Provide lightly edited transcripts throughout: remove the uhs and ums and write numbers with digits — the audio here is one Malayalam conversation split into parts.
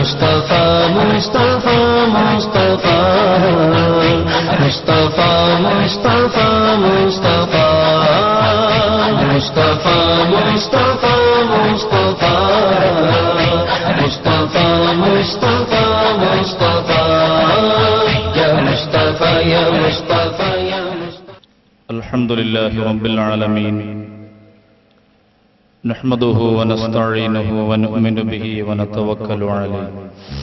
മുസ്തഫ മുസ്തഫ മുസ്തഫ മുസ്തഫ മുസ്തഫ മുസ്തഫ മുസ്തഫ മുസ്തഫ മുസ്തഫ മുസ്തഫ മുസ്തഫ മുസ്തഫ യാ മുസ്തഫ യാ മുസ്തഫ യാ മുസ്തഫ. അൽഹംദുലില്ലാഹി റബ്ബിൽ ആലമീൻ നഹ്മദുഹു വനസ്തഈനുഹു വനുഅ്മിനു ബിഹി വനതവക്കലു അലൈഹി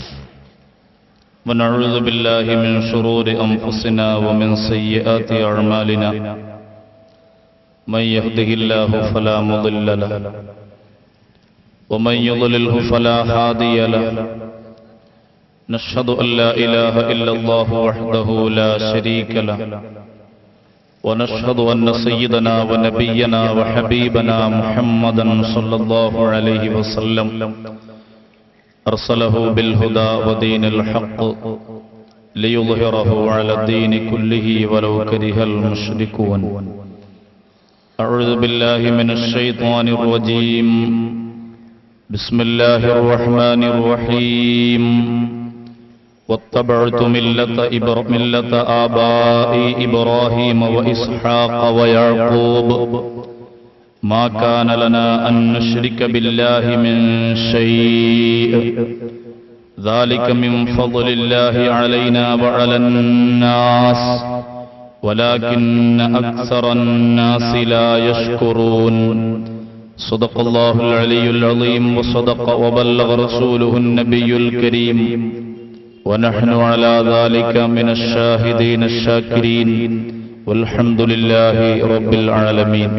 വനഊദു ബില്ലാഹി മിൻ ശുറൂരി അൻഫുസിനാ വമിൻ സയ്യിആതി അഅ്മാലിനാ മൻ യഹ്ദിഹില്ലാഹു ഫലാ മുളില്ല ലഹു വമൻ യുദ്ലിൽഹു ഫലാ ഹാദിയ ലഹു നശ്ഹദു അൻ ലാ ഇലാഹ ഇല്ലല്ലാഹു വഹ്ദഹു ലാ ശരീക ലഹു ونشهد أن سيدنا ونبينا وحبيبنا محمدا صلى الله عليه وسلم أرسله بالهدى ودين الحق ليظهره على الدين كله ولو كره المشركون. أعوذ بالله من الشيطان الرجيم. بسم الله الرحمن الرحيم. واتبعت ملة آبائي إبراهيم وإسحاق ويعقوب ما كان لنا أن نشرك بالله من شيء ذلك من فضل الله علينا وعلى الناس ولكن أكثر الناس لا يشكرون. صدق الله العلي العظيم وصدق وبلغ رسوله النبي الكريم ونحن على ذلك من الشاهدين الشاكرين والحمد لله رب العالمين.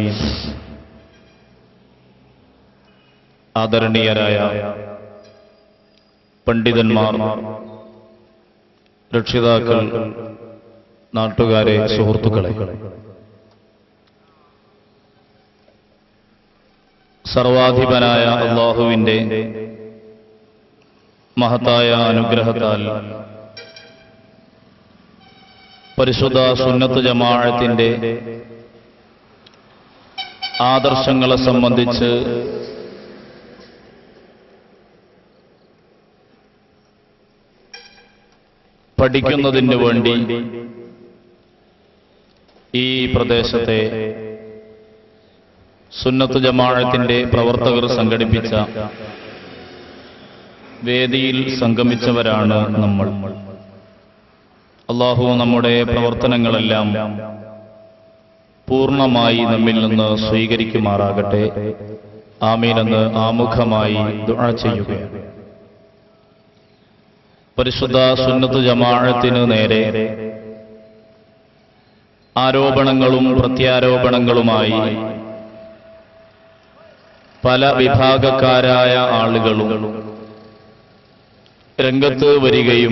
ആദരണീയരായ പണ്ഡിതന്മാർ, രക്ഷിതാക്കൾ, നാട്ടുകാരെ, സുഹൃത്തുക്കളെ, സർവാധിപനായ അല്ലാഹുവിന്റെ മഹത്തായ അനുഗ്രഹത്താൽ പരിശുദ്ധ സുന്നത്ത് ജമാഅത്തിന്റെ ആദർശങ്ങളെ സംബന്ധിച്ച് പഠിക്കുന്നതിന് വേണ്ടി ഈ പ്രദേശത്തെ സുന്നത്ത് ജമാഅത്തിന്റെ പ്രവർത്തകർ സംഘടിപ്പിച്ച വേദിയിൽ സംഗമിച്ചവരാണ് നമ്മൾ. അല്ലാഹു നമ്മുടെ പ്രവർത്തനങ്ങളെല്ലാം പൂർണ്ണമായി നമ്മിൽ നിന്ന് സ്വീകരിക്കുമാറാകട്ടെ. ആമീൻ എന്ന് ആമുഖമായി ദുആ ചെയ്യുകയാണ്. പരിശുദ്ധ സുന്നത്ത് ജമാഅത്തിന് നേരെ ആരോപണങ്ങളും പ്രത്യാരോപണങ്ങളുമായി പല വിഭാഗക്കാരായ ആളുകളും രംഗത്ത് വരികയും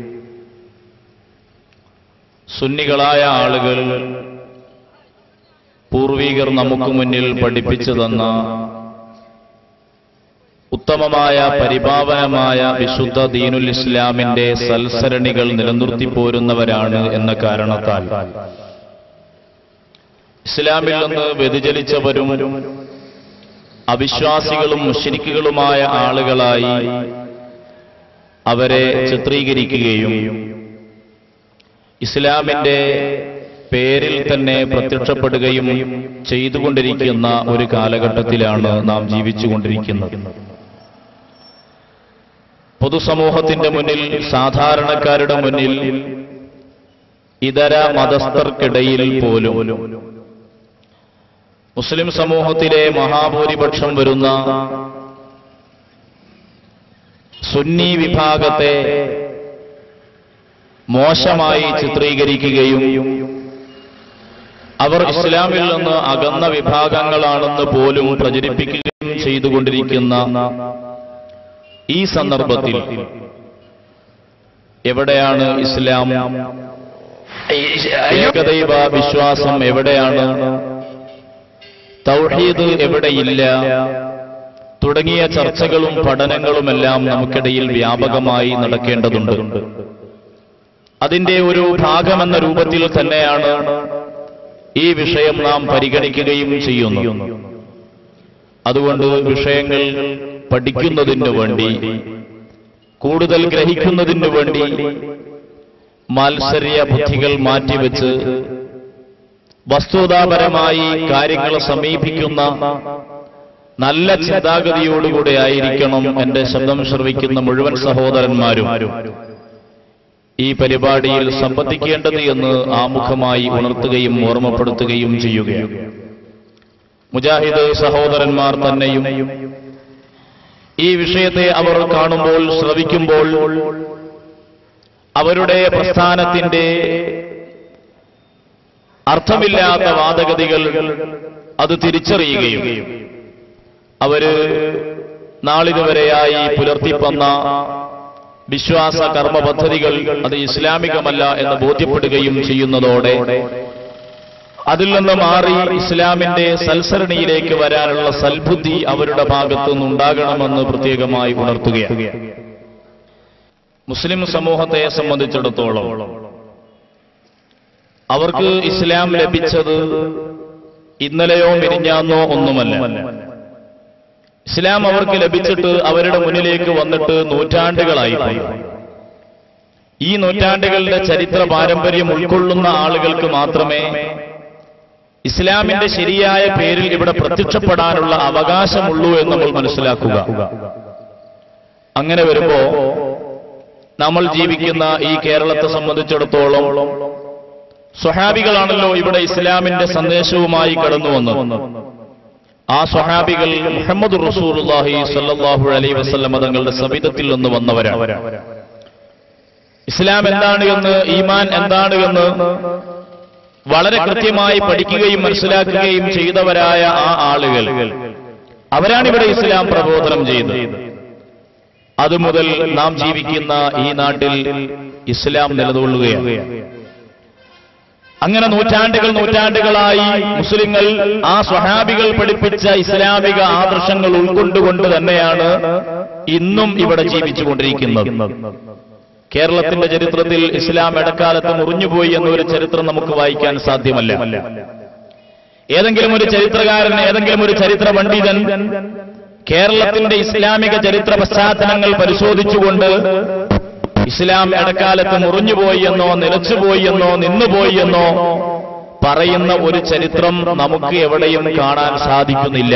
സുന്നികളായ ആളുകൾ പൂർവികർ നമുക്ക് മുന്നിൽ പഠിപ്പിച്ചു തന്ന ഉത്തമമായ പരിപാവനമായ വിശുദ്ധ ദീനുൽ ഇസ്ലാമിന്റെ സൽസരണികൾ നിലനിർത്തിപ്പോരുന്നവരാണ് എന്ന കാരണത്താൽ ഇസ്ലാമിൽ നിന്ന് വ്യതിചലിച്ചവരും അവിശ്വാസികളും മുശ്രിക്കുകളുമായ ആളുകളായി അവരെ ചിത്രീകരിക്കുകയും ഇസ്ലാമിന്റെ പേരിൽ തന്നെ പ്രത്യക്ഷപ്പെടുകയും ചെയ്തുകൊണ്ടിരിക്കുന്ന ഒരു കാലഘട്ടത്തിലാണ് നാം ജീവിച്ചുകൊണ്ടിരിക്കുന്നത്. പൊതുസമൂഹത്തിന്റെ മുന്നിൽ, സാധാരണക്കാരുടെ മുന്നിൽ, ഇതര മതസ്ഥർക്കിടയിൽ പോലും മുസ്ലിം സമൂഹത്തിലെ മഹാഭൂരിപക്ഷം വരുന്ന സുന്നി വിഭാഗത്തെ മോശമായി ചിത്രീകരിക്കുകയും അവർ ഇസ്ലാമിൽ നിന്ന് അകന്ന വിഭാഗങ്ങളാണെന്ന് പോലും പ്രചരിപ്പിക്കുകയും ചെയ്തുകൊണ്ടിരിക്കുന്ന ഈ സന്ദർഭത്തിൽ എവിടെയാണ് ഇസ്ലാം? ഏകദൈവ വിശ്വാസം എവിടെയാണ്? തൗഹീദ് എവിടെയില്ല? തുടങ്ങിയ ചർച്ചകളും പഠനങ്ങളുമെല്ലാം നമുക്കിടയിൽ വ്യാപകമായി നടക്കേണ്ടതുണ്ട്. അതിന്റെ ഒരു ഭാഗമെന്ന രൂപത്തിൽ തന്നെയാണ് ഈ വിഷയം നാം പരിഗണിക്കുകയും ചെയ്യുന്നു. അതുകൊണ്ട് വിഷയങ്ങൾ പഠിക്കുന്നതിന് വേണ്ടി കൂടുതൽ ഗ്രഹിക്കുന്നതിനു വേണ്ടി മാത്സര്യ ബുദ്ധികൾ മാറ്റിവെച്ച് വസ്തുതാപരമായി കാര്യങ്ങൾ സമീപിക്കുന്ന നല്ല ചിന്താഗതിയോടുകൂടെ ആയിരിക്കണം എന്റെ ശബ്ദം ശ്രവിക്കുന്ന മുഴുവൻ സഹോദരന്മാരും ഈ പരിപാടിയിൽ സംബന്ധിക്കേണ്ടത് എന്ന് ആമുഖമായി ഉണർത്തുകയും ഓർമ്മപ്പെടുത്തുകയും ചെയ്യുകയാണ്. മുജാഹിദ് സഹോദരന്മാർ തന്നെയും ഈ വിഷയത്തെ അവർ കാണുമ്പോൾ, ശ്രവിക്കുമ്പോൾ അവരുടെ പ്രസ്ഥാനത്തിന്റെ അർത്ഥമില്ലാത്ത വാദഗതികൾ അത് തിരിച്ചറിയുകയും അവര് നാളിതുവരെയായി പുലർത്തിപ്പന്ന വിശ്വാസ കർമ്മ പദ്ധതികൾ അത് ഇസ്ലാമികമല്ല എന്ന് ബോധ്യപ്പെടുകയും ചെയ്യുന്നതോടെ അതിൽ നിന്ന് മാറി ഇസ്ലാമിന്റെ സൽസരണിയിലേക്ക് വരാനുള്ള സൽബുദ്ധി അവരുടെ ഭാഗത്തുനിന്നുണ്ടാകണമെന്ന് പ്രത്യേകമായി ഉണർത്തുകയാണ്. മുസ്ലിം സമൂഹത്തെ സംബന്ധിച്ചിടത്തോളം അവർക്ക് ഇസ്ലാം ലഭിച്ചത് ഇന്നലെയോ മിനിഞ്ഞാന്നോ ഒന്നുമല്ല. ഇസ്ലാം അവർക്ക് ലഭിച്ചിട്ട് അവരുടെ മുന്നിലേക്ക് വന്നിട്ട് നൂറ്റാണ്ടുകളായിപ്പോയി. ഈ നൂറ്റാണ്ടുകളുടെ ചരിത്ര പാരമ്പര്യം ഉൾക്കൊള്ളുന്ന ആളുകൾക്ക് മാത്രമേ ഇസ്ലാമിന്റെ ശരിയായ പേരിൽ ഇവിടെ പ്രത്യക്ഷപ്പെടാനുള്ള അവകാശമുള്ളൂ എന്ന് നമ്മൾ മനസ്സിലാക്കുക. അങ്ങനെ വരുമ്പോ നമ്മൾ ജീവിക്കുന്ന ഈ കേരളത്തെ സംബന്ധിച്ചിടത്തോളം സ്വഹാബികളാണല്ലോ ഇവിടെ ഇസ്ലാമിന്റെ സന്ദേശവുമായി കടന്നു വന്നത്. ആ സ്വഹാബികൾ മുഹമ്മദ് റസൂലുള്ളാഹി സ്വല്ലല്ലാഹു അലൈഹി വസല്ലം തങ്ങളുടെ സവിധത്തിൽ നിന്ന് വന്നവരാണ്. ഇസ്ലാം എന്താണ് എന്ന്, ഈമാൻ എന്താണ് എന്ന് വളരെ കൃത്യമായി പഠിക്കുകയും മനസ്സിലാക്കുകയും ചെയ്തവരായ ആ ആളുകൾ അവരാണ് ഇവിടെ ഇസ്ലാം പ്രബോധനം ചെയ്തത്. അതുമുതൽ നാം ജീവിക്കുന്ന ഈ നാട്ടിൽ ഇസ്ലാം നിലകൊള്ളുകയാണ്. അങ്ങനെ നൂറ്റാണ്ടുകളായി മുസ്ലിങ്ങൾ ആ സ്വഹാബികൾ പഠിപ്പിച്ച ഇസ്ലാമിക ആദർശങ്ങൾ ഉൾക്കൊണ്ടുകൊണ്ട് തന്നെയാണ് ഇന്നും ഇവിടെ ജീവിച്ചുകൊണ്ടിരിക്കുന്നത്. കേരളത്തിന്റെ ചരിത്രത്തിൽ ഇസ്ലാം ഇടക്കാലത്ത് മുറിഞ്ഞുപോയി എന്നൊരു ചരിത്രം നമുക്ക് വായിക്കാൻ സാധ്യമല്ല. ഏതെങ്കിലും ഒരു ചരിത്രകാരൻ, ഏതെങ്കിലും ഒരു ചരിത്ര പണ്ഡിതൻ കേരളത്തിന്റെ ഇസ്ലാമിക ചരിത്ര പശ്ചാത്തലങ്ങൾ പരിശോധിച്ചുകൊണ്ട് ഇസ്ലാം ഇടക്കാലത്ത് മുറിഞ്ഞുപോയി എന്നോ നിലച്ചുപോയി എന്നോ നിന്നുപോയി എന്നോ പറയുന്ന ഒരു ചരിത്രം നമുക്ക് എവിടെയും കാണാൻ സാധിക്കുന്നില്ല.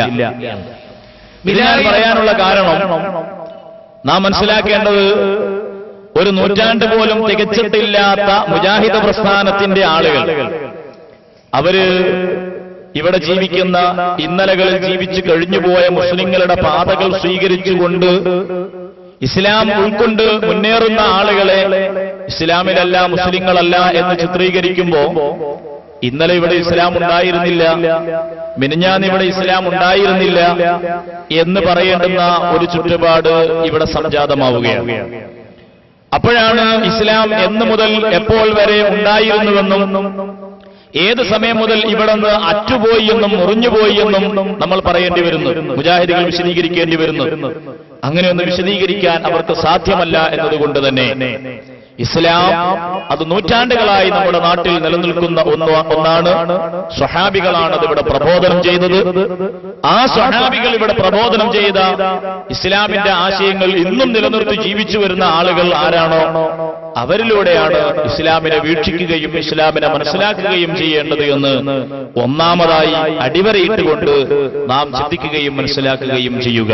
ഇത് ഞാൻ പറയാനുള്ള കാരണം നാം മനസ്സിലാക്കേണ്ടത്, ഒരു നൂറ്റാണ്ട് പോലും തികച്ചിട്ടില്ലാത്ത മുജാഹിദ് പ്രസ്ഥാനത്തിന്റെ ആളുകൾ അവര് ഇവിടെ ജീവിക്കുന്ന, ഇന്നലകളിൽ ജീവിച്ചു കഴിഞ്ഞുപോയ മുസ്ലിങ്ങളുടെ പാതകൾ സ്വീകരിച്ചുകൊണ്ട് ഇസ്ലാം ഉൾക്കൊണ്ട് മുന്നേറുന്ന ആളുകളെ ഇസ്ലാമിലല്ല, മുസ്ലിങ്ങളല്ല എന്ന് ചിത്രീകരിക്കുമ്പോ ഇന്നലെ ഇവിടെ ഇസ്ലാം ഉണ്ടായിരുന്നില്ല, മിനിഞ്ഞാന്ന് ഇവിടെ ഇസ്ലാം ഉണ്ടായിരുന്നില്ല എന്ന് പറയേണ്ടുന്ന ഒരു ചുറ്റുപാട് ഇവിടെ സംജാതമാവുകയാണ്. അപ്പോഴാണ് ഇസ്ലാം എന്ന് മുതൽ എപ്പോൾ വരെ ഉണ്ടായിരുന്നുവെന്നും ഏത് സമയം മുതൽ ഇവിടെ നിന്ന് അറ്റുപോയി എന്നും മുറിഞ്ഞുപോയി എന്നും നമ്മൾ പറയേണ്ടി വരുന്നു, മുജാഹിദുകൾ വിശദീകരിക്കേണ്ടി വരുന്നു. അങ്ങനെയൊന്ന് വിശദീകരിക്കാൻ അവർക്ക് സാധ്യമല്ല എന്നതുകൊണ്ട് തന്നെ ഇസ്ലാം അത് നൂറ്റാണ്ടുകളായി നമ്മുടെ നാട്ടിൽ നിലനിൽക്കുന്ന ഒന്നാണ്. സ്വഹാബികളാണ് അത് ഇവിടെ പ്രബോധനം ചെയ്തത്. ആ സ്വഹാബികൾ ഇവിടെ പ്രബോധനം ചെയ്ത ഇസ്ലാമിന്റെ ആശയങ്ങൾ ഇന്നും നിലനിർത്തി ജീവിച്ചു വരുന്ന ആളുകൾ ആരാണോ അവരിലൂടെയാണ് ഇസ്ലാമിനെ വീക്ഷിക്കുകയും ഇസ്ലാമിനെ മനസ്സിലാക്കുകയും ചെയ്യേണ്ടത് എന്ന് ഒന്നാമതായി അടിവരയിട്ടുകൊണ്ട് നാം ചിന്തിക്കുകയും മനസ്സിലാക്കുകയും ചെയ്യുക.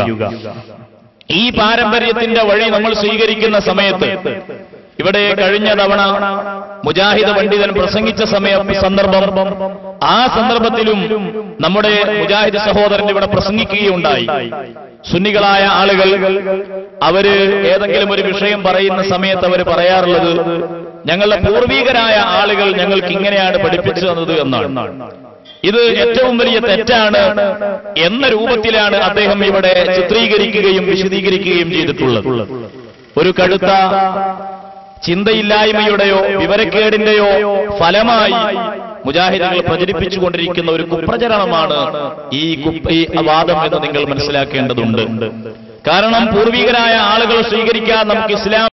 ഈ പാരമ്പര്യത്തിന്റെ വഴി നമ്മൾ സ്വീകരിക്കുന്ന സമയത്ത്, ഇവിടെ കഴിഞ്ഞ തവണ മുജാഹിദ് പണ്ഡിതൻ പ്രസംഗിച്ച സന്ദർഭം, ആ സന്ദർഭത്തിലും നമ്മുടെ മുജാഹിദ് സഹോദരൻ ഇവിടെ പ്രസംഗിക്കുകയുണ്ടായി. സുന്നികളായ ആളുകൾ അവര് ഏതെങ്കിലും ഒരു വിഷയം പറയുന്ന സമയത്ത് അവർ പറയാറുള്ളത്, ഞങ്ങളുടെ പൂർവികരായ ആളുകൾ ഞങ്ങൾക്ക് ഇങ്ങനെയാണ് പഠിപ്പിച്ചു തന്നത് എന്നാണ്. ഇത് ഏറ്റവും വലിയ തെറ്റാണ് എന്ന രൂപത്തിലാണ് അദ്ദേഹം ഇവിടെ ചിത്രീകരിക്കുകയും വിശദീകരിക്കുകയും ചെയ്തിട്ടുള്ളത്. ഒരു കടുത്ത ചിന്തയില്ലായ്മയുടെയോ വിവരക്കേടിന്റെയോ ഫലമായി മുജാഹിദുകൾ പ്രചരിപ്പിച്ചുകൊണ്ടിരിക്കുന്ന ഒരു കുപ്രചരണമാണ് ഈ വാദം എന്ന് നിങ്ങൾ മനസ്സിലാക്കേണ്ടതുണ്ട്. കാരണം പൂർവികരായ ആളുകൾ സ്വീകരിക്കാൻ നമുക്ക് ഇസ്ലാം